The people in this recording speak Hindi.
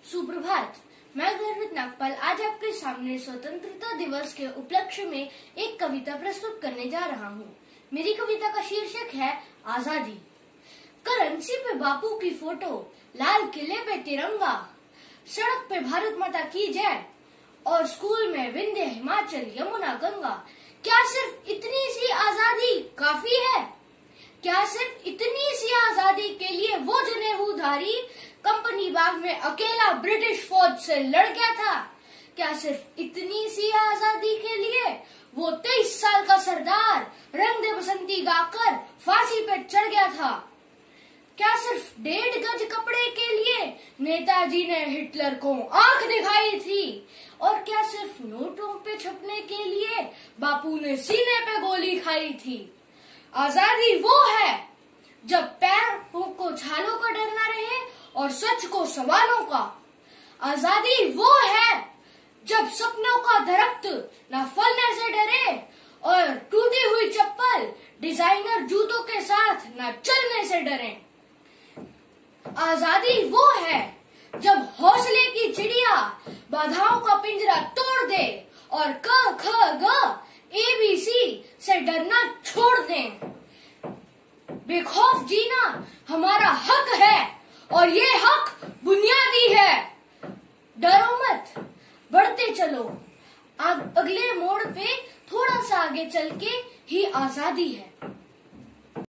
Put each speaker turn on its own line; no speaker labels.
सुप्रभात। मैं गर्वित नागपाल आज आपके सामने स्वतंत्रता दिवस के उपलक्ष्य में एक कविता प्रस्तुत करने जा रहा हूँ। मेरी कविता का शीर्षक है आजादी। करंसी पे बापू की फोटो, लाल किले पे तिरंगा, सड़क पे भारत माता की जय और स्कूल में विंध्य हिमाचल यमुना गंगा। क्या सिर्फ इतनी सी आजादी काफी है? क्या सिर्फ इतनी सी आजादी के लिए वो जनेऊधारी कंपनी बाग में अकेला ब्रिटिश फौज से लड़ गया था? क्या सिर्फ इतनी सी आजादी के लिए वो 23 साल का सरदार रंग दे बसंती गाकर फांसी पे चढ़ गया था? क्या सिर्फ 1.5 गज कपड़े के लिए नेताजी ने हिटलर को आंख दिखाई थी? और क्या सिर्फ नोटों पे छपने के लिए बापू ने सीने पे गोली खाई थी? आजादी वो है जब पैरों को छालों का डर न रहे और सच को सवालों का। आजादी वो है जब सपनों का दरख्त न फलने से डरे और टूटी हुई चप्पल डिजाइनर जूतों के साथ न चलने से डरे। आजादी वो है जब हौसले की चिड़िया बाधाओं का पिंजरा तोड़ दे और क ख ग ABC से डरना छोड़ दें। बेखौफ जीना हमारा हक है और ये हक बुनियादी है। डरो मत, बढ़ते चलो, अगले मोड़ पे थोड़ा सा आगे चल के ही आजादी है।